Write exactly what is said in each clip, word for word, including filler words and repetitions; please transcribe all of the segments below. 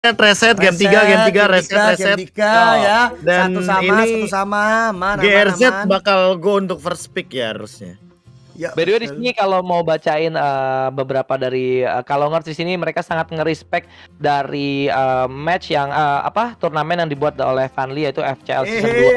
reset, game tiga, game tiga, reset, reset. Game tiga ya. Dan satu sama, ini satu sama. Mana, G R Z mana, bakal go untuk first pick ya harusnya. Ya, by the way di sini kalau mau bacain uh, beberapa dari uh, Kalongers di sini mereka sangat ngerespek dari uh, match yang uh, apa turnamen yang dibuat oleh Vanly yaitu F C L season dua.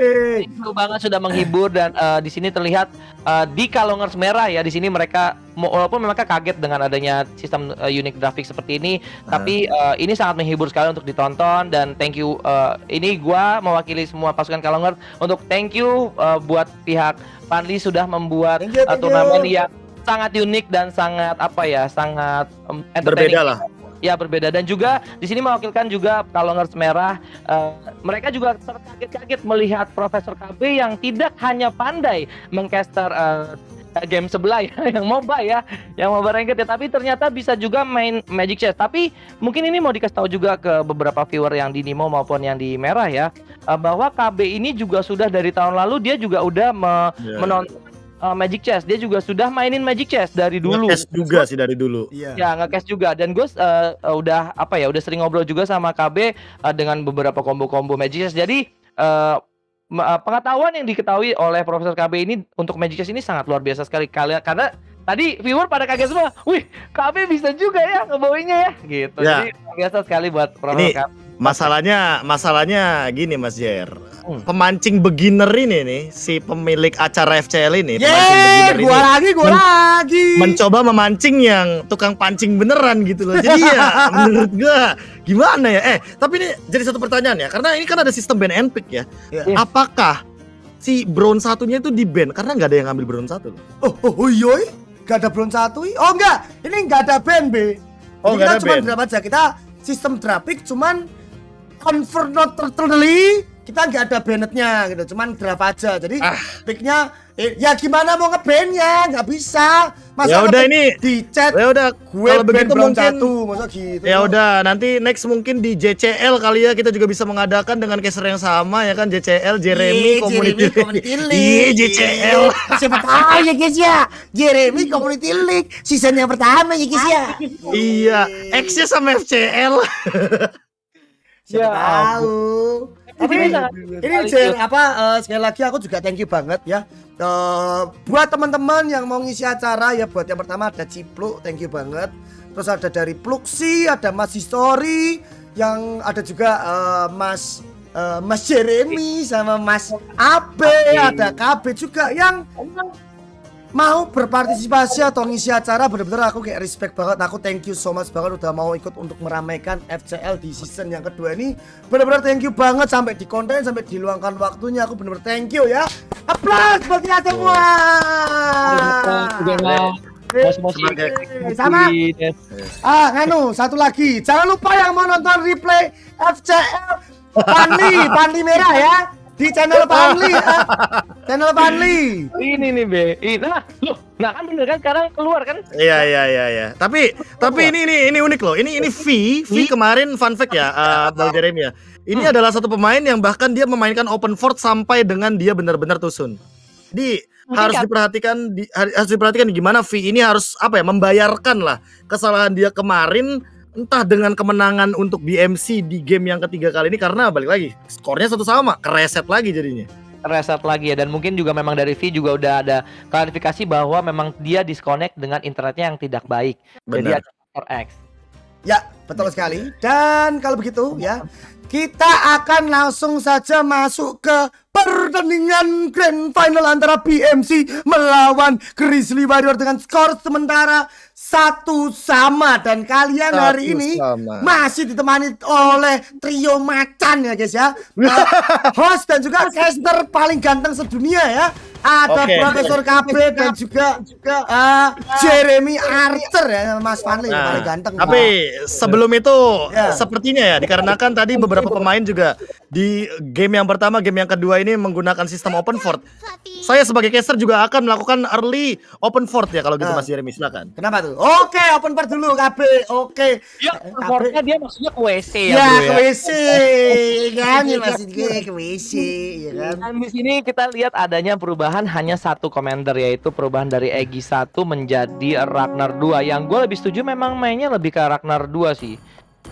Itu banget sudah menghibur dan uh, di sini terlihat uh, di Kalongers merah ya di sini mereka walaupun mereka kaget dengan adanya sistem uh, unique graphic seperti ini, uh. tapi uh, ini sangat menghibur sekali untuk ditonton dan thank you uh, ini gua mewakili semua pasukan Kalongers untuk thank you uh, buat pihak Vanly sudah membuat you, uh, turnamen yang sangat unik dan sangat apa ya sangat um, berbeda lah. Ya berbeda dan juga di sini mewakilkan juga Kalongers merah. Uh, mereka juga terkaget-kaget melihat Profesor K B yang tidak hanya pandai mengcaster uh, game sebelah ya, yang MOBA ya, yang MOBA ranked ya, tapi ternyata bisa juga main Magic Chess. Tapi mungkin ini mau dikasih tahu juga ke beberapa viewer yang di Nimo maupun yang di merah ya, uh, bahwa K B ini juga sudah dari tahun lalu dia juga udah me yeah. menonton uh, Magic Chess. Dia juga sudah mainin Magic Chess dari dulu. Nge-cash juga sih dari dulu. Yeah. Ya nge-cash juga. Dan gue uh, udah apa ya, udah sering ngobrol juga sama K B uh, dengan beberapa combo-combo Magic Chess. Jadi uh, pengetahuan yang diketahui oleh Profesor K B ini untuk Magic Chess ini sangat luar biasa sekali kalian karena tadi viewer pada kaget semua. Wih, K B bisa juga ya ngebawainya ya gitu. Ya. Jadi luar biasa sekali buat Profesor K B. Masalahnya, masalahnya gini Mas Jer. Hmm. Pemancing beginner ini nih, si pemilik acara F C L ini, Yeay, pemancing beginner gua ini. lagi, gua men lagi. Mencoba memancing yang tukang pancing beneran gitu loh. Jadi ya menurut gua gimana ya? Eh, tapi ini jadi satu pertanyaan ya, karena ini kan ada sistem ban and pick ya. Yeah. Apakah si bronze satunya itu di ban karena nggak ada yang ngambil bronze satu? Oh, oh, oh iya, nggak ada bronze satu. Oh enggak, ini nggak ada ban B. Oh, kita ada cuma ban. draft aja, kita sistem draft pick cuman convert not totally, kita nggak ada bannetnya gitu, cuman draft aja. Jadi ah. picknya eh, ya gimana mau nge-ban-nya, nggak bisa. Masa ya udah ini di chat. Ya udah gue kalau begitu mungkin satu, masa gitu. Ya udah nanti next mungkin di J C L kali ya kita juga bisa mengadakan dengan caster yang sama ya kan J C L Jeremy Community League. Iya J C L. Siapa tahu ya guys ya. Jeremy Community League season yang pertama ya guys ya. Iya, X-nya sama F C L. Siapa ya, tahu. Tapi ini, ini Jer, apa uh, sekali lagi aku juga thank you banget ya. Uh, buat teman-teman yang mau ngisi acara ya, buat yang pertama ada Cipluk, thank you banget. Terus ada dari Pluxi, ada Mas History, yang ada juga uh, Mas uh, Mas Jeremy sama Mas Abe, ada K B juga yang mau berpartisipasi atau ngisi acara. Bener-bener aku kayak respect banget. Aku thank you so much banget udah mau ikut untuk meramaikan F C L di season yang kedua ini. Bener-bener thank you banget sampai di konten, sampai diluangkan waktunya. Aku bener-bener thank you ya. Applause buat kita semua. Sama. Ah, nganu satu lagi. Jangan lupa yang mau nonton replay F C L Vanly, Vanly merah ya. Di channel Vanly, uh, channel Vanly. Ini nih be, nah, loh, nah kan bener kan sekarang keluar kan? Iya iya iya iya. Tapi tapi ini ini ini unik loh. Ini ini V, V kemarin fun fact ya, uh, Bang Jeremy ya. Ini hmm. adalah satu pemain yang bahkan dia memainkan open fort sampai dengan dia benar-benar tusun. Jadi mungkin harus kan? diperhatikan, di, harus diperhatikan gimana V ini harus apa ya, membayarkan lah kesalahan dia kemarin. Entah dengan kemenangan untuk B M C di game yang ketiga kali ini karena balik lagi skornya satu sama, kereset lagi jadinya. Reset lagi ya dan mungkin juga memang dari V juga udah ada klarifikasi bahwa memang dia disconnect dengan internetnya yang tidak baik. Benar. Jadi ada faktor X. Ya, betul sekali. Dan kalau begitu ya, kita akan langsung saja masuk ke pertandingan grand final antara B M C melawan Grizzly Warrior dengan skor sementara satu sama. Dan kalian satu hari ini sama. Masih ditemani oleh trio macan ya guys ya. uh, Host dan juga caster paling ganteng sedunia ya. Ada okay. Profesor K B dan juga juga uh, Jeremy Archer ya, Mas Vanly nah, paling ganteng. Tapi nah. sebelum itu ya. sepertinya ya dikarenakan tadi beberapa pemain juga di game yang pertama, game yang kedua ini menggunakan sistem open fort. Saya sebagai caster juga akan melakukan early open fort ya kalau gitu nah. Mas Jeremy, silakan. Kenapa tuh? Oke, open port dulu K B. Oke. Ya, open fortnya dia maksudnya ke W C ya, ya, bro, ke W C kan ya maksud gue ke W C ya kan. Dan di sini kita lihat adanya perubahan hanya satu commander, yaitu perubahan dari Egi satu menjadi Ragnar dua. Yang gue lebih setuju memang mainnya lebih ke Ragnar dua sih.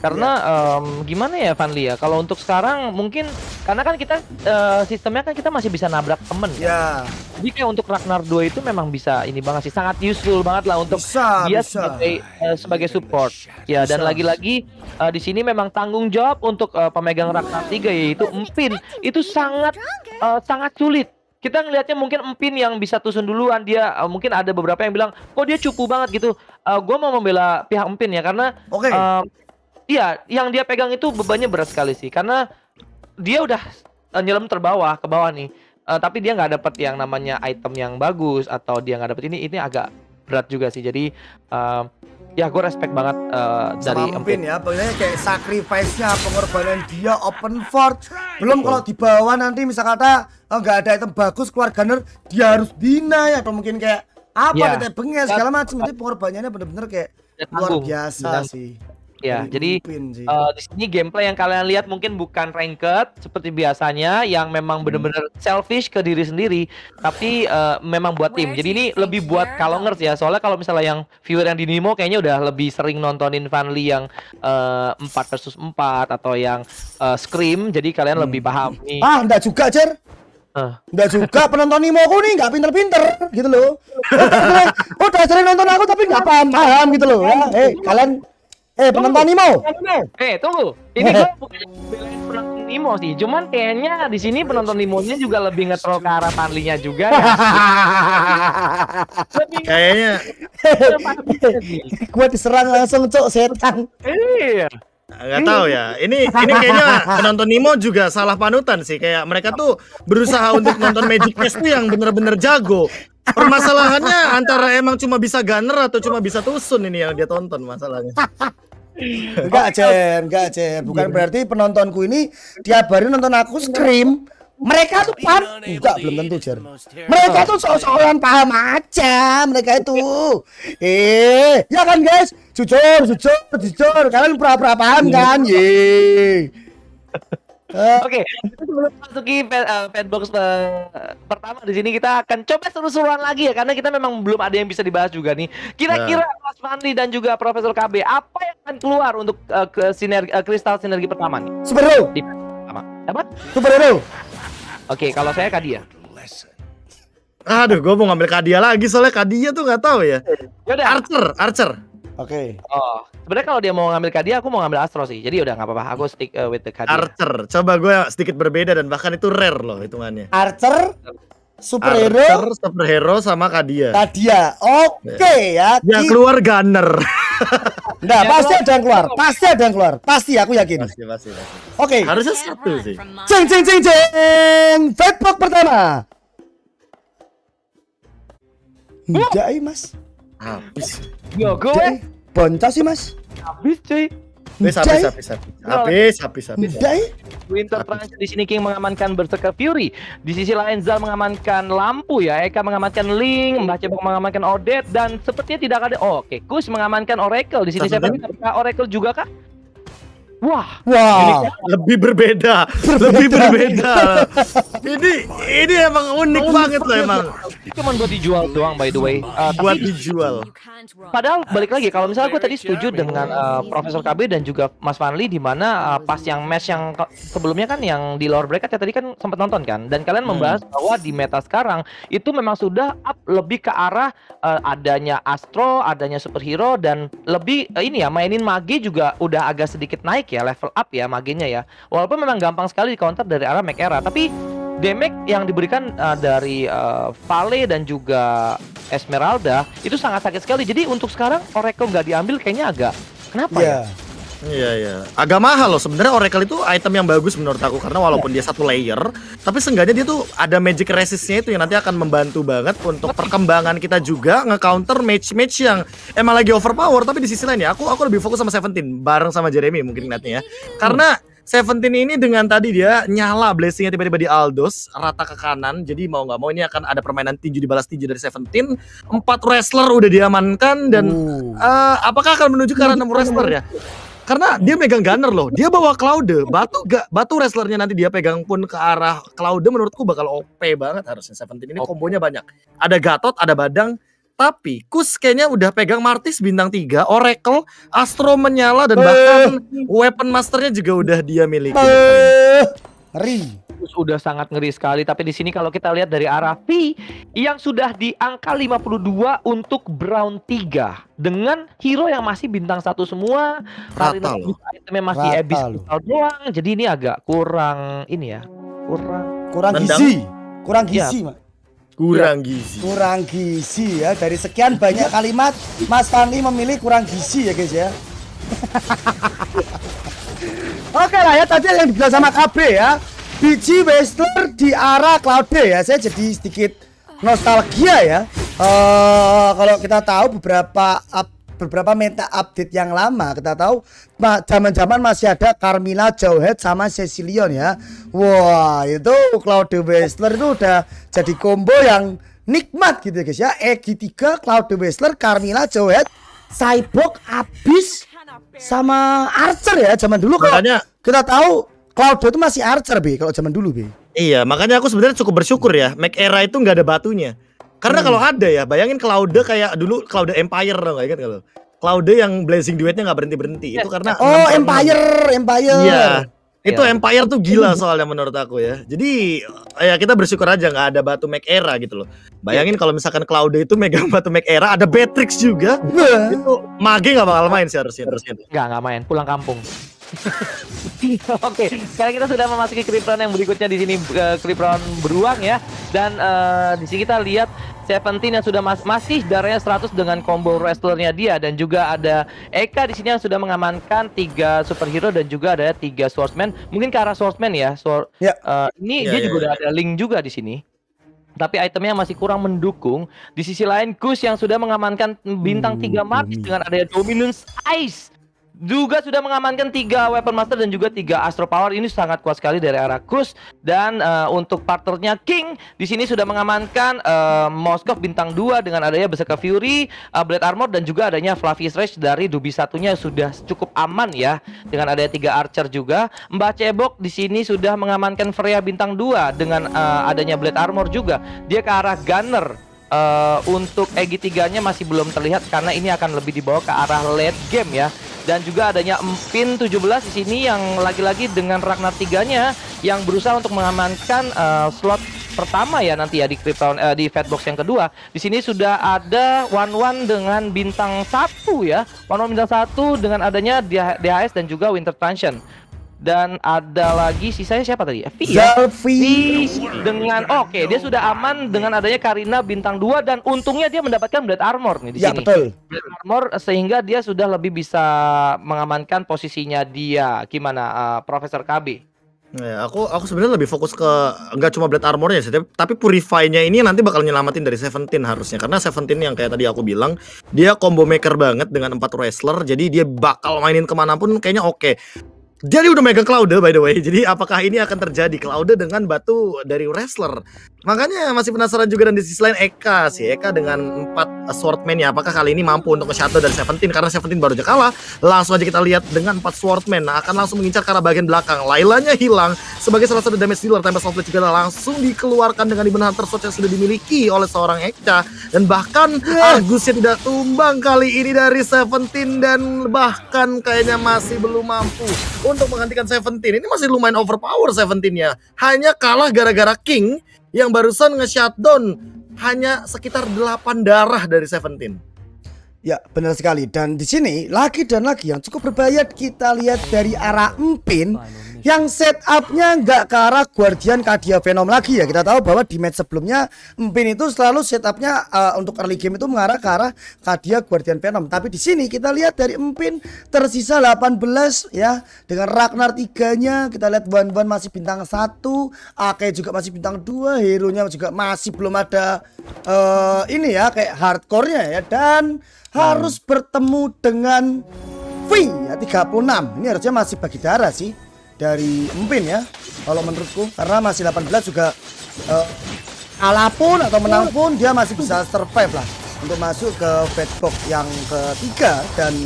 Karena um, gimana ya Vanli ya, kalau untuk sekarang mungkin karena kan kita uh, sistemnya kan kita masih bisa nabrak temen kan? Ya. Jadi kayak untuk Ragnar dua itu memang bisa ini banget sih, sangat useful banget lah untuk bisa, dia bisa. sebagai uh, sebagai support. Ya Bisa. dan lagi-lagi uh, di sini memang tanggung jawab untuk uh, pemegang Ragnar tiga yaitu Empin itu sangat uh, sangat sulit. Kita ngelihatnya mungkin Empin yang bisa tusun duluan, dia uh, mungkin ada beberapa yang bilang kok dia cupu banget gitu. Uh, gue mau membela pihak Empin ya karena Oke. uh, iya, yang dia pegang itu bebannya berat sekali sih, karena dia udah uh, nyelam terbawah ke bawah nih, uh, tapi dia nggak dapet yang namanya item yang bagus atau dia nggak dapet ini, ini agak berat juga sih. Jadi uh, ya gue respect banget uh, dari Sama Empin. Empin ya, pokoknya kayak sacrifice-nya, pengorbanan dia open fort. Belum kalau di bawah nanti misal kata oh, nggak ada item bagus keluar gunner, dia harus deny atau mungkin kayak apa Ya. yeah. benges segala macam. Itu pengorbanannya bener-bener kayak Ya, luar tanggung. biasa Dan- sih. Ya, Dari jadi Empin sih. uh, di sini gameplay yang kalian lihat mungkin bukan ranked seperti biasanya yang memang bener-bener selfish ke diri sendiri, tapi uh, memang buat tim. Jadi ini lebih buat kalongers ya. Soalnya kalau misalnya yang viewer yang di Nimo kayaknya udah lebih sering nontonin Vanli yang uh, empat versus empat atau yang uh, Scream, jadi kalian lebih paham nih. Ah, enggak juga, Cer. Uh. Enggak juga, penonton Nimoku nih enggak pinter-pinter gitu loh. Udah, udah sering nonton aku tapi enggak paham-paham gitu loh. Ya, eh, kalian eh penonton Nimo. Eh, tunggu. Ini gue bukan belain penonton Nimo sih. Cuman kayaknya di sini penonton Nimonya juga lebih ngetrol ke arah Vanlinya juga ya. Lebih Kayaknya Gua diserang langsung, cok, setan. Iya. nggak tahu ya. Ini ini kayaknya penonton Nimo juga salah panutan sih. Kayak mereka tuh berusaha untuk nonton Magic Chess tuh yang bener-bener jago. Permasalahannya antara emang cuma bisa gunner atau cuma bisa tusun ini yang dia tonton masalahnya. Enggak, Cer, enggak, Cer. Bukan berarti penontonku ini tiap hari nonton aku Scream. Mereka tuh paham, enggak, belum tentu, Cer. Mereka tuh sok-sokan paham aja, mereka itu. Eh, ya kan, guys? Jujur, jujur, jujur. Kalian pura-pura paham kan? Ye. Eh, Oke, sebelum masuki fan, uh, fanbox uh, pertama di sini kita akan coba seru-seruan lagi ya karena kita memang belum ada yang bisa dibahas juga nih. Kira-kira Mas Vanli dan juga Profesor K B apa yang akan keluar untuk uh, ke sinergi uh, kristal sinergi pertama nih? Superhero, Di pertama. Apa? superhero. Oke, kalau saya Kadia. Aduh, gue mau ngambil Kadia lagi soalnya Kadia tuh nggak tahu ya. Yaudah. Archer, Archer. Oke. Oh, sebenarnya kalau dia mau ngambil Kadia, aku mau ngambil Astro sih. Jadi udah nggak apa-apa. Aku stick uh, with the Kadia. Archer. Coba gue sedikit berbeda dan bahkan itu rare loh hitungannya. Archer, superhero, Archer, superhero sama Kadia. Kadia. Oke ya. Yang Ki- keluar gunner. Nggak, pasti ada yang keluar. Pasti ada yang keluar. Pasti, aku yakin. Pasti, pasti, pasti. Oke. Harusnya satu sih. Ceng ceng ceng ceng. Fatbox pertama. Enggak, eh, Mas. Habis. Yo, Enggak, gue eh. Boncos sih, Mas. habis cuy. Habis, Enggak, habis, eh. habis, habis. Habis, habis, habis. Enggak, eh. Winter Trance di sini King mengamankan Berserker Fury. Di sisi lain Zal mengamankan Lampu ya. Eka mengamankan Link, Mbah Cebong mengamankan Odette dan sepertinya tidak ada. Oh, oke, Kus mengamankan Oracle. Di sini siapa? Apakah Oracle juga kah? Wah, Wah. Lebih berbeda, lebih berbeda. Ini ini emang unik banget loh emang. cuman buat dijual doang by the way. Uh, Buat tapi dijual. padahal balik lagi kalau misalnya gue tadi setuju dengan uh, Profesor K B dan juga Mas Vanli di mana uh, pas yang match yang ke- sebelumnya kan yang di lower bracket ya tadi kan sempat nonton kan dan kalian membahas bahwa di meta sekarang itu memang sudah up lebih ke arah uh, adanya Astro, adanya superhero dan lebih uh, ini ya mainin mage juga udah agak sedikit naik ya level up ya magenya ya. Walaupun memang gampang sekali di counter dari arah Mech Era tapi damage yang diberikan uh, dari uh, Vale dan juga Esmeralda itu sangat sakit sekali. Jadi untuk sekarang Oracle nggak diambil kayaknya agak kenapa Iya. ya? Iya, iya. Agak mahal loh sebenarnya Oracle itu item yang bagus menurut aku karena walaupun dia satu layer, tapi seenggaknya dia tuh ada magic resistnya itu yang nanti akan membantu banget untuk perkembangan kita juga nge-counter match-match yang emang lagi overpower. Tapi di sisi lain ya, aku aku lebih fokus sama Seventeen bareng sama Jeremy mungkin ngeliatnya ya. Karena Seventeen ini dengan tadi dia nyala blessingnya tiba-tiba di Aldos rata ke kanan, jadi mau nggak mau ini akan ada permainan tinju dibalas tinju dari Seventeen. Empat wrestler udah diamankan dan Uh. eh, apakah akan menuju ke arah enam wrestler ya? Karena dia megang gunner loh, dia bawa Cloud, batu gak batu wrestlernya nanti dia pegang pun ke arah Cloud menurutku bakal O P banget harusnya Seventeen ini kombonya banyak. Ada Gatot, ada Badang, Tapi Kus kayaknya udah pegang Martis bintang tiga, Oracle, Astro menyala dan bahkan weapon masternya juga udah dia miliki. Ngeri. Sudah sangat ngeri sekali, tapi di sini kalau kita lihat dari arah V yang sudah di angka lima puluh dua untuk Brown tiga dengan hero yang masih bintang satu semua, rata loh. Itemnya masih Abyss doang, jadi ini agak kurang ini ya, kurang kurang Nendang. gizi, kurang gizi, Ya. Mak. Kurang gizi. Kurang gizi ya. Dari sekian banyak kalimat, Mas Fanny memilih kurang gizi ya guys ya. Oke lah ya, tadi yang dibilang sama K B ya, biji Wrestler di arah Cloude ya. Saya jadi sedikit nostalgia ya. Uh, kalau kita tahu beberapa up, beberapa meta update yang lama, kita tahu zaman-zaman masih ada Carmilla, Jawhead sama Cecilion ya. Wah, itu Cloude Wrestler itu udah jadi combo yang nikmat gitu ya guys ya. E G tiga, Cloude Wrestler, Carmilla, Jawhead, Cyborg, Abyss sama Archer ya zaman dulu. Makanya kita tahu Cloude itu masih Archer B kalau zaman dulu B. Iya, makanya aku sebenarnya cukup bersyukur ya. Mac Era itu nggak ada batunya. Karena hmm. kalau ada ya, bayangin Cloude kayak dulu Cloude Empire dong, ingat kalau Cloude yang Blazing Duetnya nggak berhenti berhenti itu karena oh Empire, Empire. Iya. Itu Ya. Empire tuh gila soalnya menurut aku ya. Jadi ya kita bersyukur aja nggak ada batu Mac Era gitu loh. Bayangin kalau misalkan Cloude itu megang batu Mac Era, ada Beatrix juga. Itu Mage nggak bakal main sih harusnya. harusnya. Nggak, nggak main, pulang kampung. Oke, sekarang kita sudah memasuki clip round yang berikutnya di sini, uh, clip round beruang ya. Dan uh, di sini kita lihat Seventeen yang sudah mas masih darahnya seratus dengan combo wrestlernya dia, dan juga ada Eka di sini yang sudah mengamankan tiga superhero dan juga ada tiga swordsman. Mungkin ke arah swordsman ya. Sword, Ya. uh, ini Ya, dia ya, juga ya. udah ada link juga di sini. Tapi itemnya masih kurang mendukung. Di sisi lain Kus yang sudah mengamankan bintang tiga Marks dengan adanya Dominance Ice juga sudah mengamankan tiga Weapon Master dan juga tiga Astro Power. Ini sangat kuat sekali dari arah Kus. Dan uh, untuk partnernya King di sini sudah mengamankan uh, Moskov bintang dua dengan adanya Berserker Fury, uh, Blade Armor dan juga adanya Fluffy Stretch dari Dubi satunya sudah cukup aman ya. Dengan adanya tiga Archer juga. Mbak Cebok di sini sudah mengamankan Freya bintang dua dengan uh, adanya Blade Armor juga. Dia ke arah Gunner. Uh, untuk E G tiga-nya masih belum terlihat karena ini akan lebih dibawa ke arah late game ya. Dan juga adanya Empin tujuh belas di sini yang lagi-lagi dengan Ragnar tiga-nya yang berusaha untuk mengamankan uh, slot pertama ya nanti ya di Crypt Round, uh, di Fatbox yang kedua. Di sini sudah ada One One dengan bintang satu ya. One One bintang satu dengan adanya D H S dan juga Winter Transition. Dan ada lagi sisanya siapa tadi? V ya? Zalfi dengan oke, okay, dia sudah aman dengan adanya Karina bintang dua dan untungnya dia mendapatkan Blade Armor nih di ya, sini. betul. Blade Armor sehingga dia sudah lebih bisa mengamankan posisinya dia. Gimana uh, Profesor K B? Ya, aku aku sebenarnya lebih fokus ke nggak cuma Blade Armornya sih, tapi, tapi Purify-nya ini nanti bakal nyelamatin dari Seventeen harusnya, karena Seventeen yang kayak tadi aku bilang dia combo maker banget dengan empat wrestler, jadi dia bakal mainin kemanapun kayaknya oke. Okay. Jadi udah megang Cloude by the way. Jadi apakah ini akan terjadi Cloude dengan batu dari wrestler? Makanya masih penasaran juga. Dan di sisi lain Eka sih, Eka dengan empat swordman ya, apakah kali ini mampu untuk nge-shadow dari Seventeen? Karena Seventeen baru aja kalah. Langsung aja kita lihat dengan empat swordman, nah, akan langsung mengincar ke arah bagian belakang. Lailanya hilang sebagai salah satu damage dealer. Tempest of Blade juga langsung dikeluarkan dengan Demon Hunter Sword yang sudah dimiliki oleh seorang Eka. Dan bahkan Argusnya tidak tumbang kali ini dari Seventeen. Dan bahkan kayaknya masih belum mampu untuk menghentikan Seventeen. Ini masih lumayan overpower Seventeen-nya. Hanya kalah gara-gara King yang barusan nge-shutdown hanya sekitar delapan darah dari Seventeen. Ya, benar sekali. Dan di sini lagi dan lagi yang cukup berbahaya kita lihat dari arah Empin yang setupnya nggak ke arah Guardian Kadia Venom lagi ya. Kita tahu bahwa di match sebelumnya Empin itu selalu setupnya uh, untuk early game itu mengarah ke arah Kadia Guardian Venom. Tapi di sini kita lihat dari Empin tersisa delapan belas ya, dengan Ragnar tiganya. Kita lihat Wan Wan masih bintang satu, Ake juga masih bintang dua, hero-nya juga masih belum ada uh, ini ya kayak hardcore-nya ya, dan harus bertemu dengan V ya tiga puluh enam. Ini harusnya masih bagi darah sih dari Empin ya kalau menurutku, karena masih delapan belas juga uh, kalah pun atau menang pun dia masih bisa survive lah untuk masuk ke Fatbox yang ketiga. Dan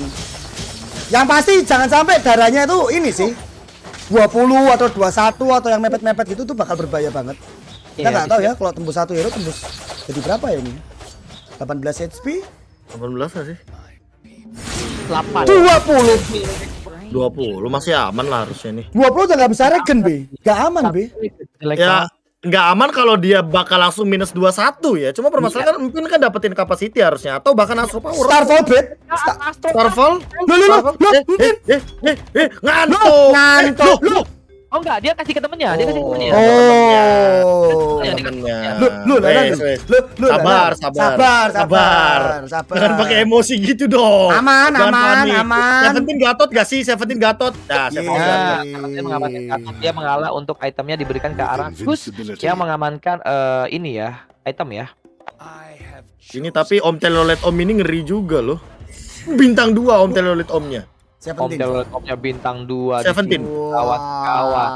yang pasti jangan sampai darahnya itu ini sih dua puluh atau dua puluh satu atau yang mepet-mepet gitu tuh bakal berbahaya banget. Kita nggak Iya, tahu ya kalau tembus satu hero tembus jadi berapa ya ini. delapan belas H P. delapan belas nggak sih? delapan. dua puluh. dua puluh masih aman lah harusnya nih. dua puluh udah nggak bisa regen, B. Nggak aman, B. Ya nggak aman kalau dia bakal langsung minus dua puluh satu ya. Cuma permasalahan kan mungkin kan dapetin capacity harusnya atau bahkan Astro Power. Starfall, Bet. Starfall? Loh, loh, loh, loh, Eh, mungkin. eh, eh, eh, ngantuk. Ngantuk. Eh, loh, Oh enggak, dia kasih ke temennya, dia kasih ke temennya. Oh. Ya, temennya. Lu lu lah, Wes, lu. wes. Lu lu Sabar, lah. sabar. Sabar, sabar, sabar. Jangan pakai emosi gitu dong. Aman, Jangan aman, panik. aman. Seventeen Gatot gak sih? Seventeen Gatot. Nah, Iya. Seventeen Nah, Gatot. dia mengamankan kartu, dia mengalah untuk itemnya diberikan ke arah Gus yang mengamankan eh, ini ya, item ya. Ini tapi Om Telolet Om ini ngeri juga loh. Bintang dua Om Telolet Omnya. Om Seventeen. Telekomnya bintang dua. Seventeen. Kawat, kawat.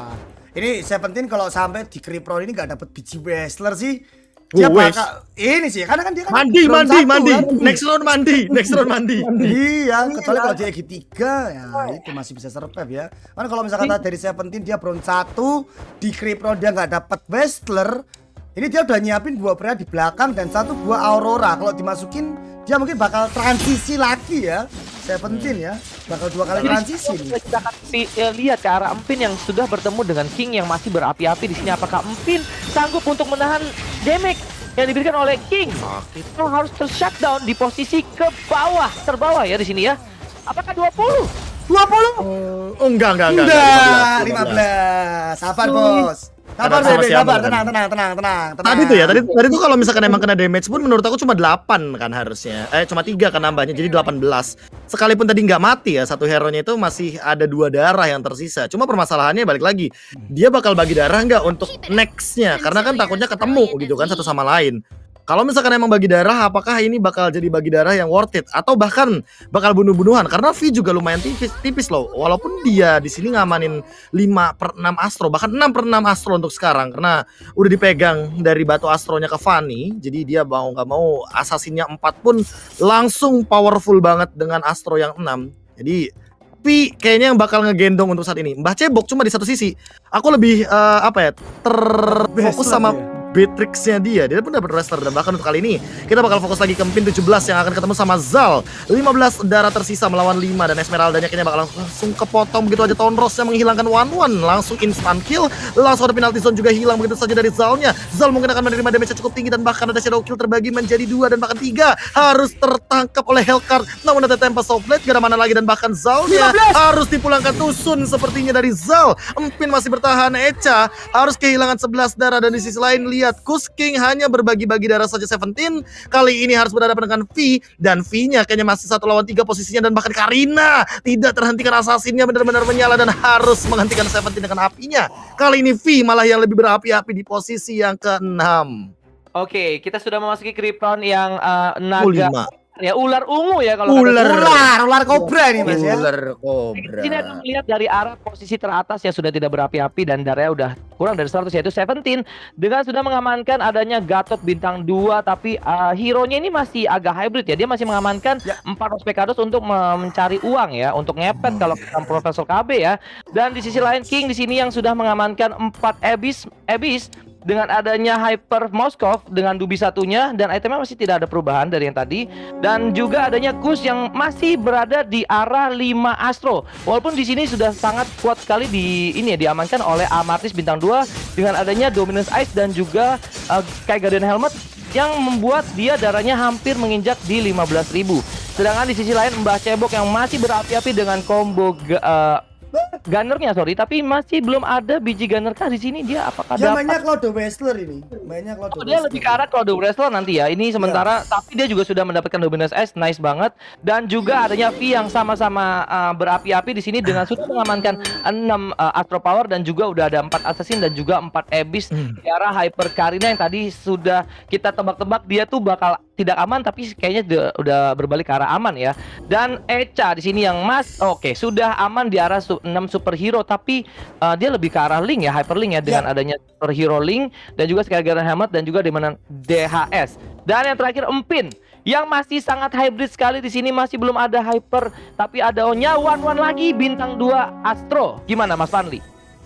Ini Seventeen kalau sampai di Kripron ini nggak dapet biji wrestler sih. Dia Oh, wes. bakal ini sih, karena kan dia kan Mandi, round mandi, satu mandi. kan. Next round mandi, next round mandi. Iya, kecuali kalau dia G tiga ya itu masih bisa survive ya. Kan kalau misalkan dari Seventeen dia round satu di Kripron dia nggak dapat wrestler. Ini dia udah nyiapin dua pria di belakang dan satu buah Aurora. Kalau dimasukin dia mungkin bakal transisi lagi ya. Seventeen ya, bakal dua kali transisi nih. Kita akan pi- eh, lihat ke arah Empin yang sudah bertemu dengan King yang masih berapi-api di sini. Apakah Empin sanggup untuk menahan damage yang diberikan oleh King? Kita harus ter-shutdown di posisi ke bawah, terbawah ya di sini ya. Apakah dua puluh? dua puluh? Oh, enggak, enggak, enggak. Udah, lima belas. Sabar, Bos. Sabar, Ada Bebe, masih sabar, aman, tenang, kan? tenang, tenang, tenang, tenang. Tadi tuh ya, tadi tadi tuh kalau misalkan emang kena damage pun menurut aku cuma delapan kan harusnya. Eh cuma tiga kan nambahnya jadi delapan belas. Sekalipun tadi nggak mati ya satu hero-nya itu masih ada dua darah yang tersisa. Cuma permasalahannya balik lagi, dia bakal bagi darah nggak untuk next-nya karena kan takutnya ketemu gitu kan satu sama lain. Kalau misalkan emang bagi darah, apakah ini bakal jadi bagi darah yang worth it atau bahkan bakal bunuh-bunuhan? Karena V juga lumayan tipis, tipis loh. Walaupun dia di sini ngamanin lima per enam Astro, bahkan enam per enam Astro untuk sekarang karena udah dipegang dari batu Astronya ke Fanny. Jadi dia mau nggak mau asasinnya empat pun langsung powerful banget dengan Astro yang enam. Jadi V kayaknya yang bakal ngegendong untuk saat ini. Mbah Cebok cuma di satu sisi. Aku lebih eh, apa ya? Terfokus sama Beatrix-nya dia, dia pun dapat wrestler dan bahkan untuk kali ini kita bakal fokus lagi ke Empin tujuh belas yang akan ketemu sama Zal. lima belas darah tersisa melawan lima dan Esmeralda-nya kayaknya bakal langsung kepotong begitu aja. Tonros yang menghilangkan one one langsung instant kill, langsung ada penalty zone juga hilang begitu saja dari Zal-nya. Zal mungkin akan menerima damage yang cukup tinggi dan bahkan ada shadow kill terbagi menjadi dua dan bahkan tiga, harus tertangkap oleh Hellcard. Namun ada Tempest of Blade, gak ada mana lagi dan bahkan Zal-nya harus dipulangkan tusun sepertinya dari Zal. Empin masih bertahan, Echa harus kehilangan sebelas darah dan di sisi lain lihat Kus King hanya berbagi-bagi darah saja. Seventeen kali ini harus berhadapan dengan V dan V-nya kayaknya masih satu lawan tiga posisinya dan bahkan Karina tidak terhentikan asasinnya benar-benar menyala dan harus menghentikan Seventeen dengan apinya. Kali ini V malah yang lebih berapi-api di posisi yang keenam. Oke, kita sudah memasuki Kripton yang uh, naga lima. ya, ular ungu ya kalau Ular. kata- Ular, ular kobra nih Mas ya. Ular kobra. Di sini ada melihat dari arah posisi teratas yang sudah tidak berapi-api dan darahnya udah kurang dari seratus yaitu Seventeen dengan sudah mengamankan adanya Gatot bintang dua tapi uh, hero-nya ini masih agak hybrid ya. Dia masih mengamankan Ya. empat Ospekados untuk me- mencari uang ya, untuk ngepet kalau kita Profesor K B ya. Dan di sisi lain King di sini yang sudah mengamankan empat Abyss Abyss dengan adanya Hyper Moskov dengan Dubi satunya dan itemnya masih tidak ada perubahan dari yang tadi dan juga adanya Kus yang masih berada di arah lima Astro walaupun di sini sudah sangat kuat sekali di ini ya diamankan oleh Amartis bintang dua dengan adanya Dominance Ice dan juga uh, Sky Guardian Helmet yang membuat dia darahnya hampir menginjak di lima belas ribu. Sedangkan di sisi lain Mbah Cebok yang masih berapi-api dengan combo uh, gunnernya sorry tapi masih belum ada biji gunner kah di sini dia apakah Dia dapat? mainnya Cloud Wrestler ini. Mainnya Cloud Oh, dia lebih ke arah Cloud Wrestler nanti ya. Ini sementara tapi dia juga sudah mendapatkan Dominance Ice, nice banget. Dan juga adanya V yang sama-sama uh, berapi-api di sini dengan sudah mengamankan enam uh, Astro Power dan juga udah ada empat Assassin dan juga empat Abyss di arah Hyper Karina yang tadi sudah kita tebak-tebak dia tuh bakal tidak aman tapi kayaknya de- udah berbalik ke arah aman ya. Dan Echa di sini yang Mas oke, sudah aman di arah su- enam superhero tapi uh, dia lebih ke arah Link ya, Hyper Link ya dengan adanya superhero Link dan juga Sky Guardian Helmet dan juga di mana D H S. Dan yang terakhir Empin yang masih sangat hybrid sekali di sini masih belum ada Hyper tapi ada nyawan one lagi bintang dua Astro. Gimana Mas Fanli?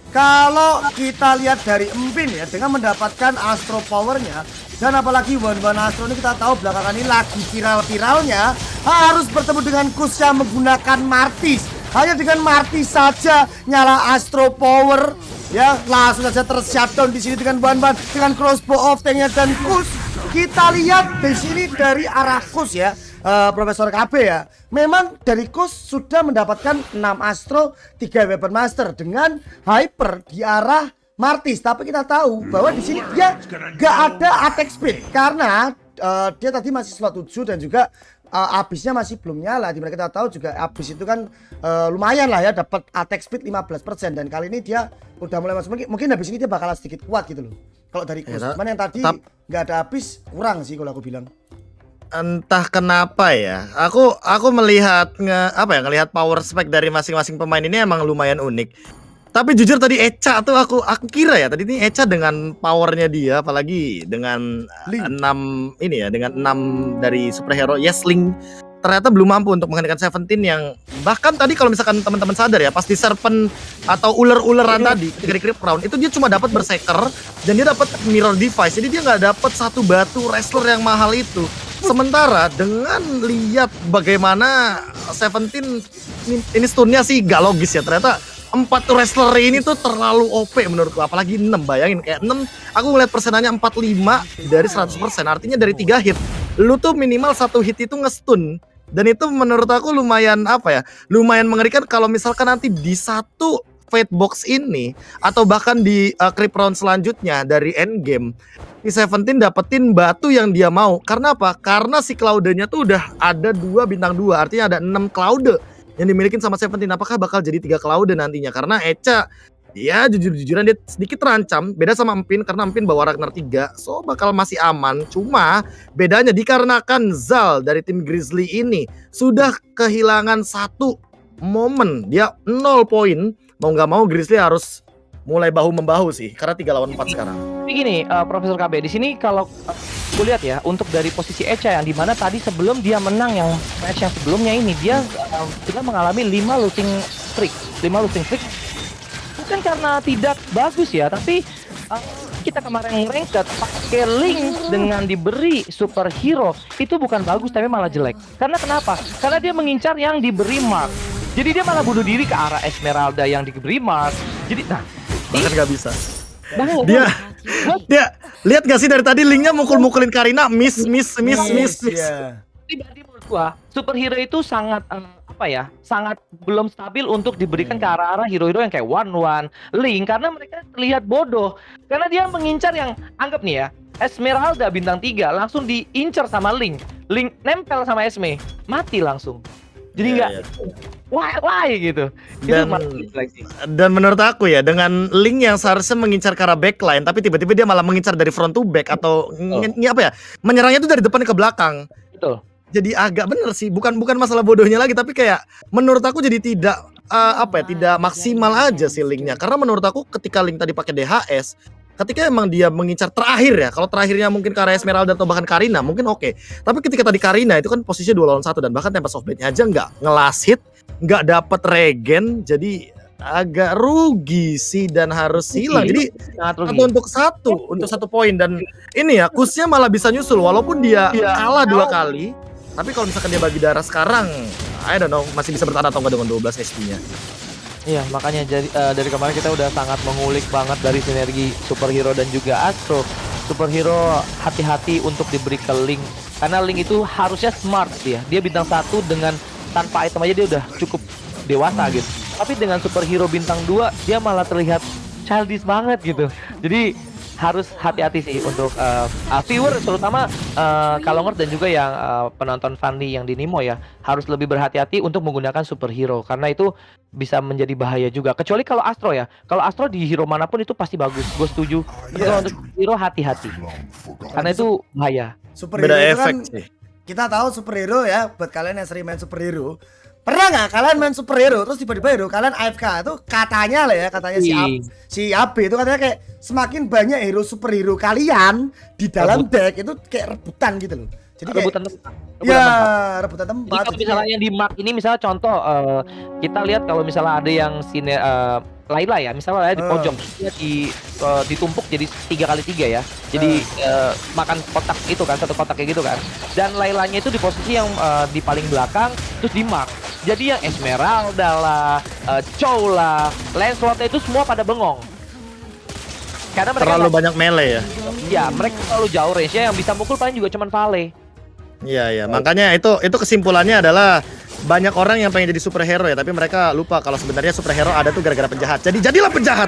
Kalau kita lihat dari Empin ya, dengan mendapatkan Astro Powernya, dan apalagi One One Astro ini kita tahu belakangan ini lagi viral-viralnya, harus bertemu dengan Kusya menggunakan Martis. Hanya dengan Martis saja nyala Astro Power, ya langsung saja ter-shutdown di sini dengan One One dengan crossbow of tanknya dan Kus. Kita lihat di sini dari arah Kus ya. Uh, Profesor K B ya, memang dari Kus sudah mendapatkan enam Astro, tiga Weapon Master dengan Hyper di arah Martis. Tapi kita tahu bahwa di sini dia gak ada attack speed karena uh, dia tadi masih slot tujuh dan juga uh, abisnya masih belum nyala. Dimana kita tahu juga abis itu kan uh, lumayan lah ya, dapat attack speed lima belas persen dan kali ini dia udah mulai masuk. Mungkin, mungkin habis ini dia bakal sedikit kuat gitu loh. Kalau dari Kus, cuman yang tadi nggak ada habis kurang sih kalau aku bilang. Entah kenapa ya, aku aku melihat nge, apa ya ngelihat power spec dari masing-masing pemain ini emang lumayan unik. Tapi jujur tadi Echa tuh aku aku kira ya tadi ini Echa dengan powernya dia, apalagi dengan enam ini ya, dengan enam dari superhero Yesling ternyata belum mampu untuk menghentikan Seventeen yang bahkan tadi kalau misalkan teman-teman sadar ya pas di Serpent atau ular-ularan tadi ketika di Crypt Crown itu dia cuma dapat Berserker dan dia dapat Mirror Device, jadi dia nggak dapat satu batu wrestler yang mahal itu. Sementara dengan lihat bagaimana Seventeen ini, ini stunnya sih gak logis ya, ternyata empat wrestler ini tuh terlalu O P menurutku, apalagi enam, bayangin kayak enam aku ngeliat persenannya empat puluh lima dari seratus persen, artinya dari tiga hit lu tuh minimal satu hit itu nge-stun. Dan itu menurut aku lumayan apa ya, lumayan mengerikan kalau misalkan nanti di satu Fate Box ini atau bahkan di uh, Crypt Round selanjutnya dari endgame si Seventeen dapetin batu yang dia mau. Karena apa? Karena si Cloud-nya tuh udah ada dua bintang dua, artinya ada enam Cloud yang dimiliki sama Seventeen. Apakah bakal jadi tiga Cloud nantinya? Karena Echa ya jujur-jujuran dia sedikit terancam, beda sama Empin karena Empin bawa Ragnar tiga, so bakal masih aman. Cuma bedanya dikarenakan Zal dari tim Grizzly ini sudah kehilangan satu momen, dia nol poin. Mau nggak mau Grizzly harus mulai bahu-membahu sih karena tiga lawan empat sekarang. Tapi gini, uh, Profesor K B, di sini kalau uh, aku lihat ya, untuk dari posisi Echa yang dimana tadi sebelum dia menang yang match yang sebelumnya ini dia uh, sudah mengalami lima losing streak, lima losing streak. Bukan karena tidak bagus ya, tapi uh, kita kemarin ranked pakai Link dengan diberi superhero itu bukan bagus tapi malah jelek. Karena kenapa? Karena dia mengincar yang diberi mark. Jadi dia malah bunuh diri ke arah Esmeralda yang diberi mark. Jadi nah, bahkan nggak bisa. Bahkan Dia dia lihat gak sih dari tadi Linknya mukul-mukulin Karina, miss miss miss miss miss. Pribadi menurut gua superhero itu sangat uh, apa ya, sangat belum stabil untuk diberikan ke arah-arah hero-hero yang kayak One One, Link, karena mereka terlihat bodoh. Karena dia mengincar yang anggap nih ya, Esmeralda bintang tiga langsung diincar sama Link, Link nempel sama Esme, mati langsung. Jadi enggak yeah, yeah. why why gitu. Dan, dan menurut aku ya dengan Link yang seharusnya mengincar ke arah backline tapi tiba-tiba dia malah mengincar dari front to back atau oh. apa ya, menyerangnya itu dari depan ke belakang. Betul. Jadi agak bener sih, bukan bukan masalah bodohnya lagi, tapi kayak menurut aku jadi tidak uh, apa ya, tidak maksimal aja sih Linknya. Karena menurut aku ketika Link tadi pakai D H S, ketika emang dia mengincar terakhir ya, kalau terakhirnya mungkin ke arah Esmeralda atau bahkan Karina mungkin oke. Okay. Tapi ketika tadi Karina itu kan posisinya dua lawan satu dan bahkan Tempest of Blade-nya aja nggak ngelas hit, nggak dapet regen, jadi agak rugi sih dan harus hilang. Jadi satu untuk satu untuk satu poin dan ini ya Kusnya malah bisa nyusul walaupun dia kalah dua kali. Tapi kalau misalkan dia bagi darah sekarang, I don't know, masih bisa bertahan atau enggak dengan dua belas H P-nya. Iya, makanya jadi uh, dari kemarin kita udah sangat mengulik banget dari sinergi superhero dan juga Astro. Superhero hati-hati untuk diberi ke Link, karena Link itu harusnya smart dia. Dia bintang satu dengan tanpa item aja dia udah cukup dewasa gitu. Tapi dengan superhero bintang dua dia malah terlihat childish banget gitu. Jadi harus hati-hati sih untuk uh, uh, viewer terutama uh, Kalongers dan juga yang uh, penonton Funly yang di Nimo ya, harus lebih berhati-hati untuk menggunakan superhero karena itu bisa menjadi bahaya juga. Kecuali kalau Astro ya, kalau Astro di hero manapun itu pasti bagus, gue setuju. Tapi yeah. Untuk hero hati-hati karena itu bahaya. Superhero beda itu efek kan, sih. Kita tahu superhero ya, buat kalian yang sering main superhero, pernah nggak kalian main superhero terus tiba-tiba hero kalian A F K? Itu katanya lah ya, katanya si Ab, si A B itu katanya kayak semakin banyak hero superhero kalian di dalam Rebut. deck itu kayak rebutan gitu loh. Jadi kayak rebutan tempat. Rebutan ya, tempat. rebutan tempat. Jadi kalau misalnya yang di mark ini misalnya contoh uh, kita lihat kalau misalnya ada yang sine uh, Laila ya, misalnya Laila di Uh. pojok, dia di uh, ditumpuk jadi tiga kali tiga ya. Jadi uh, makan kotak itu kan, satu kotak kayak gitu kan. Dan Lailanya itu di posisi yang uh, di paling belakang, terus di mark. Jadi yang Esmeralda lah, uh, Chow lah, Lancelot itu semua pada bengong. Karena mereka Terlalu gak, banyak melee ya. ya mereka terlalu jauh range-nya, yang bisa mukul paling juga cuman Vale. Iya iya, makanya itu itu kesimpulannya adalah banyak orang yang pengen jadi superhero ya, tapi mereka lupa kalau sebenarnya superhero ada tuh gara-gara penjahat. Jadi jadilah penjahat.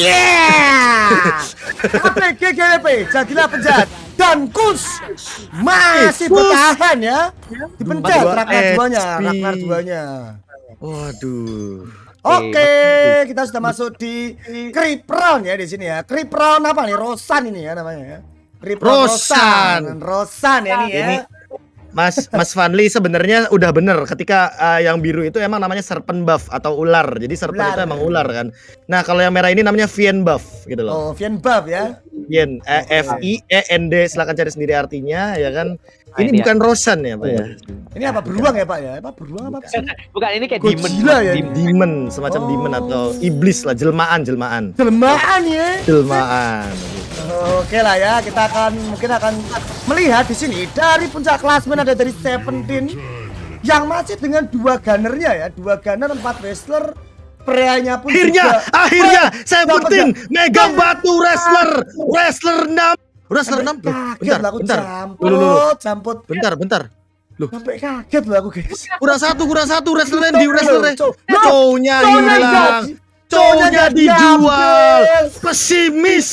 Yeah! K P G G P, jadilah penjahat. Dan Kus masih Kus. bertahan ya. Dipencet Dua Ragnar duanya, H P. Ragnar duanya. Waduh. Oke, kita sudah masuk di creep round ya di sini ya. Creep round apa nih? Rosan ini ya namanya ya. Creep round Rosan. Rosan, Rosan ya nih ya. Ini Mas Mas Vanli sebenarnya udah bener ketika uh, yang biru itu emang namanya serpent buff atau ular. Jadi serpent Ular. itu emang ular kan. Nah, kalau yang merah ini namanya Vien buff gitu loh. Oh, Vien buff ya. Vien E F I E N D, silakan cari sendiri artinya ya kan. Ini Ini bukan Rosan ya, Pak ya. Ini apa beruang ya, Pak ya? Apa beruang apa sih? Bukan, ini kayak Godzilla demon ya? demon. Demon, semacam Oh. demon atau iblis lah, jelmaan, jelmaan. Jelmaan ya. Jelmaan. Oke lah ya, kita akan mungkin akan melihat di sini dari puncak klasmen ada dari Seventeen yang masih dengan dua gunnernya ya, dua gunner, empat wrestler, preanya pun Akhirnya, juga. akhirnya Eh, Seventeen dapat megang batu wrestler, wrestler enam, wrestler enam. Loh, Kaget bentar, lah aku bentar. campur, Loh, loh, loh. campur. Bentar, bentar. Loh, Sampai kaget loh aku guys. kurang satu, kurang satu wrestler di wrestler. Cow- Cownya cownya hilang, gaji- cownya cownya dijual. diambil. Pesimis,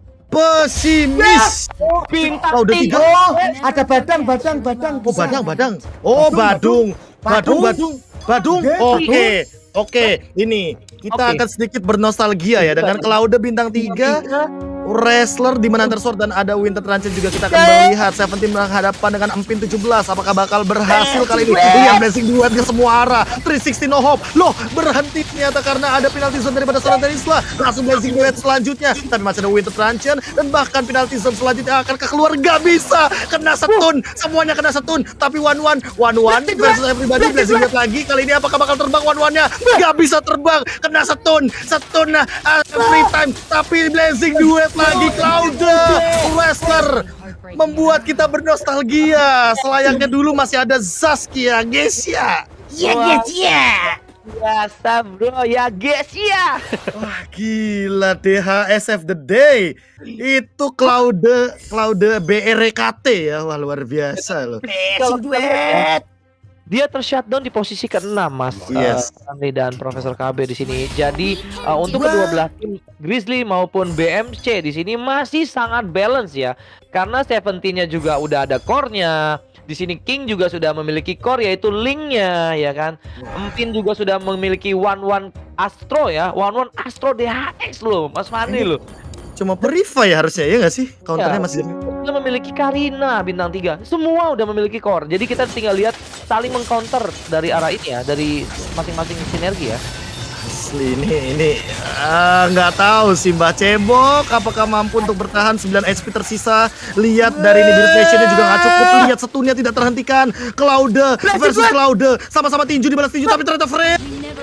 pesimis. Bintang Oh, udah tiga. tiga. Oh, ada badang, badang, badang. Oh, badang, badang. Oh, badung. Badung, badung. Badung. Oke. Oke, ini kita Oke. akan sedikit bernostalgia ya dengan Cloud bintang tiga, wrestler di mana Sword dan ada Winter Truncheon juga kita akan melihat Seventeen berhadapan dengan Empin tujuh belas. Apakah bakal berhasil kali ini? Iya, blessing duet ke semua arah. tiga enam nol hope. Loh, berhenti ternyata karena ada penalti zone daripada seorang Terisla. Langsung blessing duet selanjutnya. Tapi masih ada Winter Truncheon dan bahkan penalti zone selanjutnya akan keluar, gak bisa. Kena setun, semuanya kena setun. Tapi one one, one one versus everybody. Blessing duet lagi. Kali ini apakah bakal terbang one one-nya? Gak bisa terbang, kena setun, setun uh, free time, tapi blazing duet lagi. Cloud wrestler membuat kita bernostalgia. Selayaknya dulu masih ada Zaskia, guys ya. Ya, yes, ya. Biasa bro, ya guys ya. Wah gila, D H S F the day. Itu Cloud, Cloud B R K T ya, wah luar biasa loh. Blessing duet. Dia tershutdown di posisi keenam, Mas. Yes. Uh, Stanley dan Profesor K B di sini. Jadi uh, untuk kedua belah tim Grizzly maupun B M C di sini masih sangat balance ya. Karena Seventeen-nya juga udah ada core-nya. Di sini King juga sudah memiliki core yaitu Link-nya ya kan. Empin juga sudah memiliki One One Astro ya. One One Astro D H X loh, Mas Fani loh. Cuma Periva ya harusnya, ya nggak sih? Counternya Ya. masih Kita memiliki Karina bintang tiga. Semua udah memiliki core. Jadi kita tinggal lihat saling mengcounter dari arah ini ya, dari masing-masing sinergi ya. asli ini ini ah, nggak tahu sih Mbak Cebok apakah mampu untuk bertahan. Sembilan H P tersisa. Lihat dari ini build passionnya juga nggak cukup. Lihat setunnya tidak terhentikan. Cloud versus Cloud, sama-sama tinju di balas tinju tapi ternyata Fred.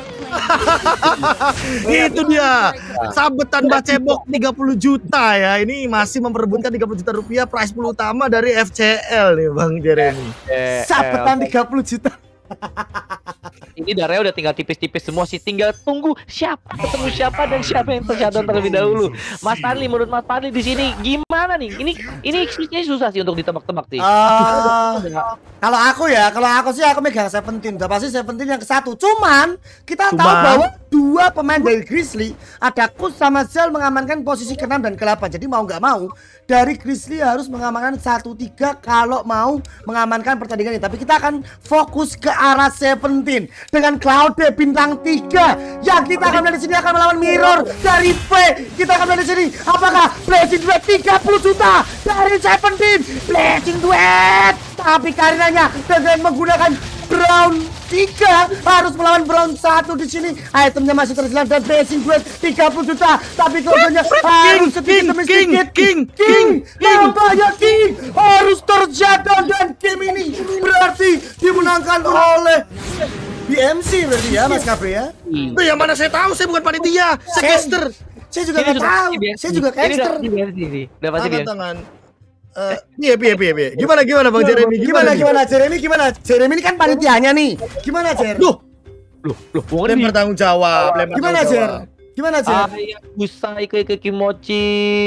Itu dia sabetan Mbak Cebok tiga puluh juta ya. Ini masih memperebutkan tiga puluh juta rupiah prize pool utama dari F C L nih Bang Jeremy. Eh, Sabetan tiga puluh juta. Ini darahnya udah tinggal tipis-tipis semua sih. Tinggal tunggu siapa ketemu siapa dan siapa yang tercatat terlebih dahulu. Mas Fadli, menurut Mas Fadli di sini gimana nih? Ini ini XP-nya susah sih untuk ditebak-tebak sih. Ah, kalau aku ya, kalau aku sih aku megang Seventeen. Udah pasti Seventeen yang ke satu. Cuman kita tahu Cuman- bahwa dua pemain dari Grizzly, ada Kus sama Zel mengamankan posisi ke enam dan ke delapan. Jadi mau nggak mau dari Grizzly harus mengamankan satu tiga kalau mau mengamankan pertandingan ini. Tapi kita akan fokus ke arah Seventeen dengan Cloud bintang tiga yang kita akan melihat di sini akan melawan Mirror dari V. Kita akan melihat di sini apakah Blazing Duet tiga puluh juta dari Seventeen. Blazing Duet, tapi karenanya dengan menggunakan Brown tiga harus melawan Brown satu di sini. Itemnya masih terselang dan Blazing Duet tiga puluh juta, tapi kemudiannya harus sedikit demi King, sedikit. King, King, King, King. nampaknya King harus terjatuh dan game ini berarti dimenangkan oleh B M C berarti ya Mas K B ya. Tuh yang mana saya tahu, saya bukan panitia, saya caster. Saya juga nggak tahu. Saya juga caster. Udah pasti Angkat tangan. Eh, iya, iya, iya, iya. Gimana, gimana Bang Jeremy? Gimana, gimana, Jeremy? Gimana? Jeremy ini kan panitianya nih. Gimana, Jer? Loh, loh, loh, lem bertanggung jawab. Lem Gimana, Jer? Gimana, Jer? Ayah Busai ke ke Kimochi.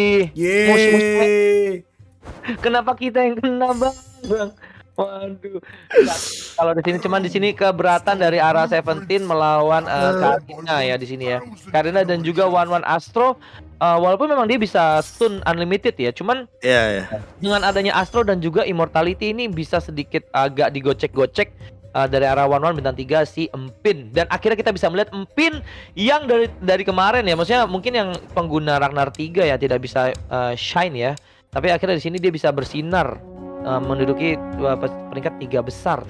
Yeay. Kenapa kita yang kena, Bang? Waduh. Nah, kalau di sini cuman di sini keberatan dari arah Seventeen melawan uh, Karina ya di sini ya. Karina dan juga One One Astro, uh, walaupun memang dia bisa stun unlimited ya, cuman iya, iya. dengan adanya Astro dan juga Immortality ini bisa sedikit agak digocek-gocek uh, dari arah One One bintang tiga si Empin. Dan akhirnya kita bisa melihat Empin yang dari dari kemarin ya, maksudnya mungkin yang pengguna Ragnar tiga ya tidak bisa uh, shine ya. Tapi akhirnya di sini dia bisa bersinar. Uh, menduduki uh, peringkat tiga besar.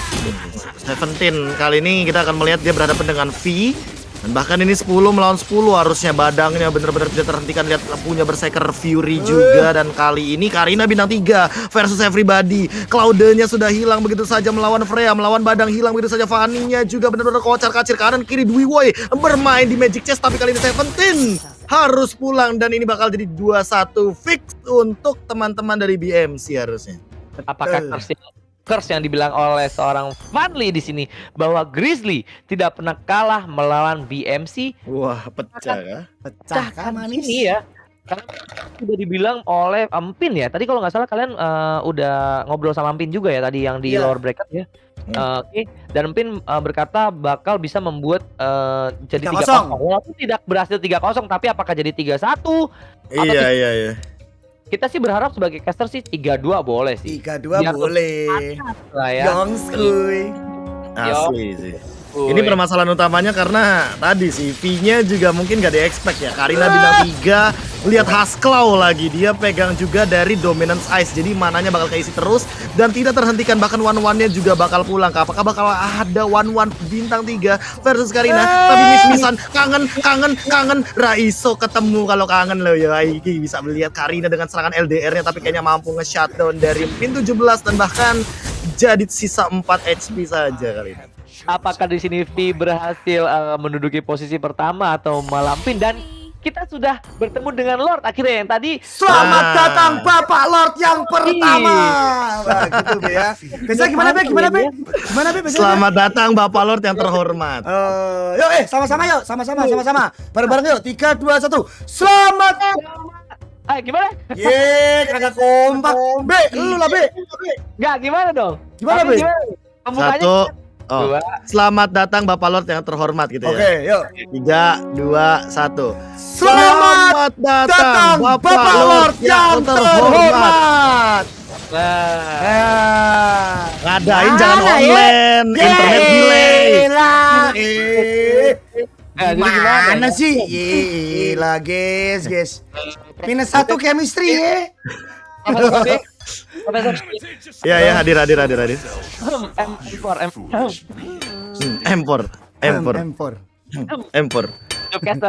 Seventeen kali ini kita akan melihat dia berhadapan dengan V. Dan bahkan ini sepuluh melawan sepuluh, harusnya badangnya benar-benar tidak terhentikan. Lihat punya berserker Fury juga. Dan kali ini Karina bintang tiga versus everybody. Cloud-nya sudah hilang begitu saja melawan Freya, melawan badang hilang begitu saja. Fanny-nya juga benar-benar kocar-kacir kanan kiri. Dwi Woi bermain di Magic Chess, tapi kali ini Seventeen harus pulang. Dan ini bakal jadi dua satu fix untuk teman-teman dari B M C harusnya. Apakah curse yang, curse yang dibilang oleh seorang Fanly di sini bahwa Grizzly tidak pernah kalah melawan B M C? Wah, pecah ya. Pecah kan manis. Ini ya. Karena sudah dibilang oleh Empin ya. Tadi kalau nggak salah kalian uh, udah ngobrol sama Empin juga ya tadi yang di yeah. lower bracket ya. Uh, Oke, okay. Dan Empin uh, berkata bakal bisa membuat uh, jadi tiga kosong. Walaupun tidak berhasil tiga kosong, tapi apakah jadi tiga satu? Iya, iya, iya. Kita sih berharap sebagai caster sih tiga dua boleh sih. tiga dua boleh. Lah ya. Yongskuy. Asli sih. Ini permasalahan utamanya karena tadi sih V-nya juga mungkin gak di-expect ya. Karina bintang tiga, lihat Hasklaw lagi, dia pegang juga dari Dominance Ice. Jadi mananya bakal keisi terus dan tidak terhentikan, bahkan one-one-nya juga bakal pulang. Apakah bakal ada one-one bintang tiga versus Karina? Tapi miss-missan, kangen, kangen, kangen. Raiso ketemu kalau kangen loh ya. Iki bisa melihat Karina dengan serangan L D R-nya, tapi kayaknya mampu nge-shutdown dari pin tujuh belas dan bahkan jadi sisa empat H P saja kali ini. Apakah di sini V berhasil uh, menduduki posisi pertama atau malah Empin? Dan kita sudah bertemu dengan Lord akhirnya yang tadi. Selamat ah. datang Bapak Lord yang pertama. Nah, gitu Be ya. Biasa gimana Be? Gimana Be? Gimana Be? Selamat datang Bapak Lord yang terhormat. Uh, yuk eh sama-sama yuk, sama-sama sama-sama. Bareng-bareng yuk. tiga dua satu. Selamat. Ah, gimana? Ye, kagak kompak. Be, lu lah Be. Enggak, gimana dong? Gimana Be? Satu. Oh, dua. Selamat datang Bapak Lord yang terhormat gitu ya. Oke, yuk. Tiga, dua, satu. Selamat, Selamat datang, datang Bapak, Bapak Lord yang terhormat. Nah, ngadain nah, jangan online, ya? Internet delay. Eh, gimana sih? Gila, guys, guys. Minus satu chemistry ya. Ya ya hadir hadir hadir hadir. M4 M4 M4 M4 M4. Caster.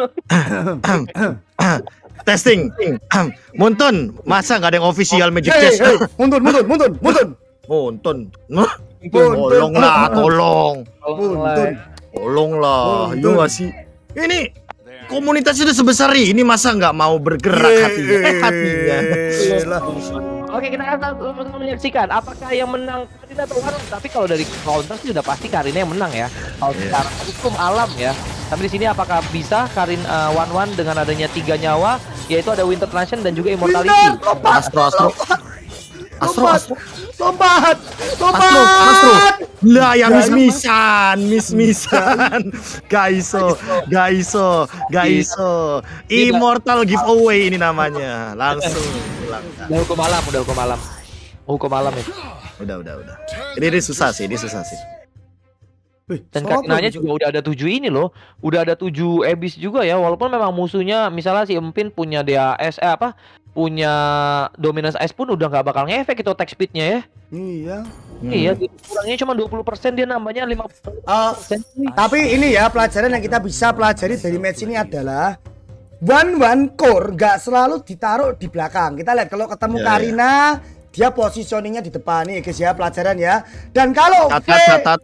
Testing. Muntun, masa nggak ada yang official Magic Chess? Muntun muntun muntun muntun. Muntun. Tolonglah, tolong. Muntun. Tolonglah. Iya nggak sih? Ini komunitas sudah sebesar ini masa nggak mau bergerak hatinya? Eh, hatinya. Oke, kita akan menyaksikan apakah yang menang Karina atau One One. Tapi kalau dari counter sih sudah pasti Karina yang menang ya. Kalau yeah. secara hukum alam ya. Tapi di sini apakah bisa Karin uh, One One dengan adanya tiga nyawa, yaitu ada Winter Transition dan juga Immortality. Astro Astro. Astro Astro. Lompat. Lompat. Astro Astro. Lah yang mis-misan, mis-misan. Gaiso, Gaiso, Gaiso. Immortal giveaway ini namanya. Langsung pulang. Udah hukum malam, udah hukum malam. Hukum malam ya. Udah, udah, udah. Ini, ini susah sih, ini susah sih. Dan Karinanya juga udah ada tujuh ini loh. Udah ada tujuh Abyss juga ya. Walaupun memang musuhnya misalnya si Empin punya D A S eh apa? Punya Dominance Ice pun udah nggak bakal ngefek itu attack speednya ya. Iya. Hmm. Iya, kurangnya cuma dua puluh persen, dia nambahnya lima puluh persen. Uh, tapi ini ya pelajaran yang kita bisa pelajari dari match ini adalah one one core nggak selalu ditaruh di belakang. Kita lihat kalau ketemu yeah, Karina, yeah. dia positioningnya di depan nih guys ya, pelajaran ya. Dan kalau catat, catat.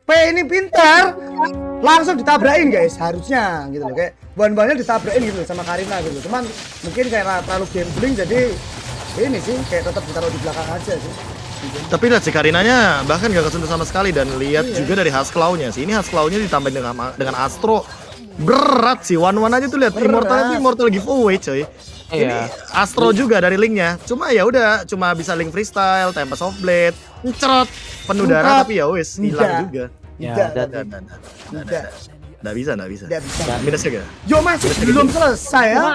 P ini pintar, langsung ditabrakin guys, harusnya gitu loh, kayak Wan-Wannya ditabrakin gitu loh sama Karina gitu. Cuman mungkin kayak terlalu gambling jadi ini sih kayak tetap ditaruh di belakang aja sih. Tapi lihat si Karinanya bahkan gak kesentuh sama sekali dan lihat Iya. juga dari Husklaw-nya sih. Ini Husklaw-nya ditambahin dengan dengan Astro. Berat sih, one one aja tuh lihat Berat. Immortal itu Immortal giveaway coy. Ini Iya. Astro juga dari linknya. Cuma ya udah, cuma bisa link freestyle, Tempest of Blade, ncerot, penuh Ncerot. darah tapi ya wes hilang Enggak. juga. Ya, Tidak, dan- Nggak, nggak, nggak, nggak, tidak, nggak bisa, nggak bisa. tidak bisa. Minusnya gak? Yo masih belum selesai ya,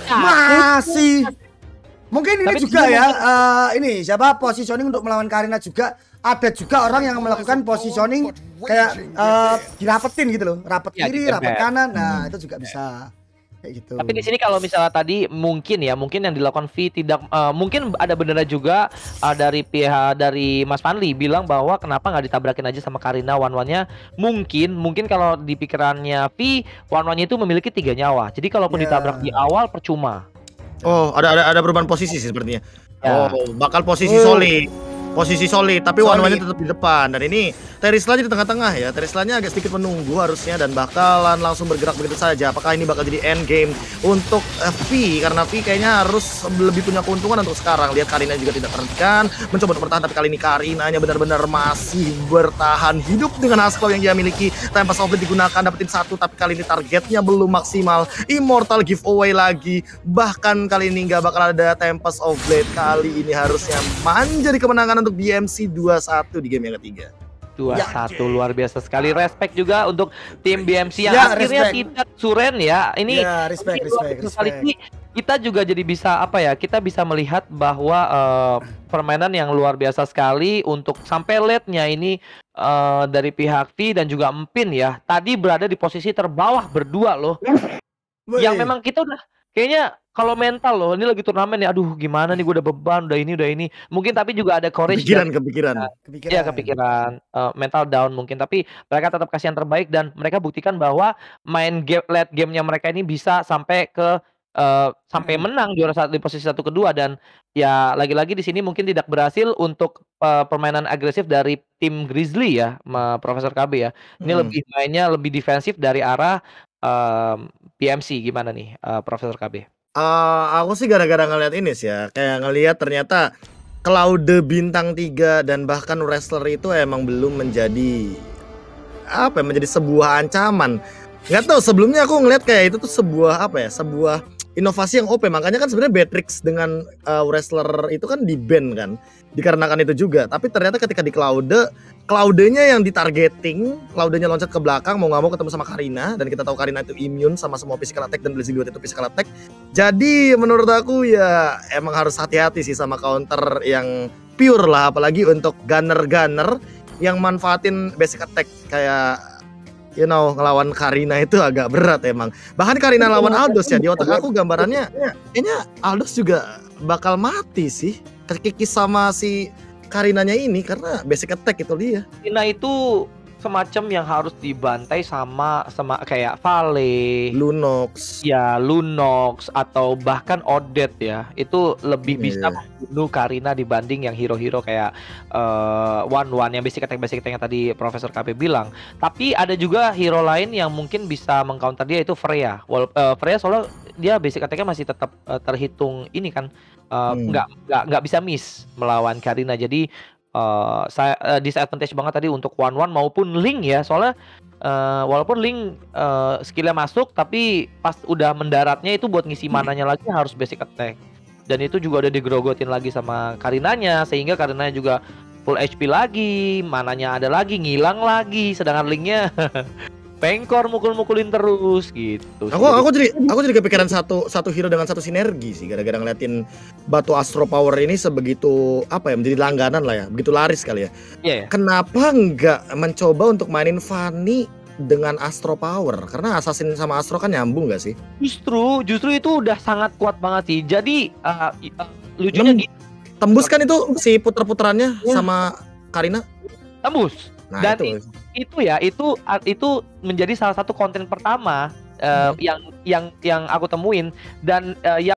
masih. Mungkin ini Tapi juga dia ya, eh, ini siapa positioning untuk melawan Karina juga. Ada juga orang yang melakukan positioning kayak eh, dirapetin gitu loh, rapet Ya, kiri, di rapet tempel. kanan. Nah itu juga bisa kayak gitu. Tapi di sini kalau misalnya tadi mungkin ya, mungkin yang dilakukan V tidak eh, mungkin ada benernya juga eh, dari pihak dari Mas Fanli bilang bahwa kenapa nggak ditabrakin aja sama Karina one-one-nya. Mungkin mungkin kalau di pikirannya V one-one-nya itu memiliki tiga nyawa. Jadi kalaupun Ya. ditabrak di awal percuma. Oh, ada ada ada perubahan posisi sih sepertinya. Ya. Oh, bakal posisi Oh. solid. Posisi solid, tapi Solid. one-one-nya tetap di depan. Dan ini Terisla di tengah-tengah ya. Terisla-nya agak sedikit menunggu harusnya dan bakalan langsung bergerak begitu saja. Apakah ini bakal jadi end game untuk eh, V? Karena V kayaknya harus lebih punya keuntungan untuk sekarang. Lihat Karina juga tidak terhentikan, mencoba untuk bertahan, tapi kali ini Karinanya benar-benar masih bertahan hidup dengan Husklaw yang dia miliki. Tempest of Blade digunakan, dapetin satu, tapi kali ini targetnya belum maksimal. Immortal giveaway lagi. Bahkan kali ini nggak bakal ada Tempest of Blade. Kali ini harusnya menjadi kemenangan untuk B M C dua satu di game yang ketiga. dua Ya. satu luar biasa sekali. Respect juga untuk tim B M C yang Ya, akhirnya respect. tidak suren ya. Ini Ya, respect, ini luar respect, biasa sekali. respect. Ini kita juga jadi bisa apa ya? Kita bisa melihat bahwa eh, permainan yang luar biasa sekali untuk sampai late-nya ini eh, dari pihak V dan juga Empin ya. Tadi berada di posisi terbawah berdua loh. Yang Wih. memang kita udah kayaknya kalau mental loh, ini lagi turnamen ya. Aduh, gimana nih, gue udah beban, udah ini, udah ini. Mungkin tapi juga ada courage Kepikiran, dari- kepikiran. kepikiran. ya kepikiran eh, mental down mungkin, tapi mereka tetap kasih yang terbaik dan mereka buktikan bahwa main game late gamenya mereka ini bisa sampai ke eh, sampai Hmm. menang juara satu di posisi satu kedua. Dan ya lagi-lagi di sini mungkin tidak berhasil untuk eh, permainan agresif dari tim Grizzly ya, ma- Profesor K B ya. Ini Hmm. lebih mainnya lebih defensif dari arah em, P M C. Gimana nih eh, Profesor K B? Eh, aku sih gara-gara ngeliat ini sih ya, kayak ngelihat ternyata Claude bintang tiga dan bahkan wrestler itu emang belum menjadi apa ya, menjadi sebuah ancaman. Nggak tahu, sebelumnya aku ngeliat kayak itu tuh sebuah apa ya, sebuah inovasi yang O P. Makanya kan sebenarnya Beatrix dengan eh, wrestler itu kan di ban kan, dikarenakan itu juga. Tapi ternyata ketika di Claude, Claude-nya yang ditargeting, Claude-nya loncat ke belakang mau nggak mau ketemu sama Karina, dan kita tahu Karina itu immune sama semua physical attack dan Blazing Duet itu physical attack. Jadi menurut aku ya emang harus hati-hati sih sama counter yang pure lah, apalagi untuk gunner-gunner yang manfaatin basic attack kayak you know ngelawan Karina itu agak berat emang. Bahkan Karina lawan Aldos ya, di otak aku gambarannya kayaknya Aldos juga bakal mati sih kekikis sama si Karinanya ini karena basic attack itu dia. Karina itu semacam yang harus dibantai sama sama kayak Vale, Lunox. ya Lunox atau bahkan Odette ya. Itu lebih bisa Iya. membunuh Karina dibanding yang hero-hero kayak eh, One One yang basic attack basic attack yang tadi Profesor K P bilang. Tapi ada juga hero lain yang mungkin bisa mengcounter dia, itu Freya. Wal eh, Freya soalnya dia basic attack-nya masih tetap eh, terhitung ini kan eh, Hmm. nggak nggak nggak bisa miss melawan Karina. Jadi eh saya eh, disadvantage banget tadi untuk One One maupun Link ya, soalnya eh, walaupun Link eh, skillnya masuk tapi pas udah mendaratnya itu buat ngisi mananya lagi harus basic attack, dan itu juga udah digrogotin lagi sama Karinanya sehingga Karinanya juga full H P lagi, mananya ada lagi, ngilang lagi, sedangkan Linknya pengkor mukul-mukulin terus gitu. Aku aku jadi aku jadi kepikiran satu satu hero dengan satu sinergi sih gara-gara ngeliatin batu Astro Power ini sebegitu apa ya, menjadi langganan lah ya, begitu laris kali ya. Iya ya. Kenapa nggak mencoba untuk mainin Fanny dengan Astro Power? Karena Assassin sama Astro kan nyambung nggak sih? Justru justru itu udah sangat kuat banget sih. Jadi uh, uh, lucunya Nem- gitu, Tembus kan itu si puter-puterannya Ya. sama Karina? tembus. Nah Dan itu. Itu ya, itu itu menjadi salah satu konten pertama uh, yang yang yang aku temuin, dan uh, yang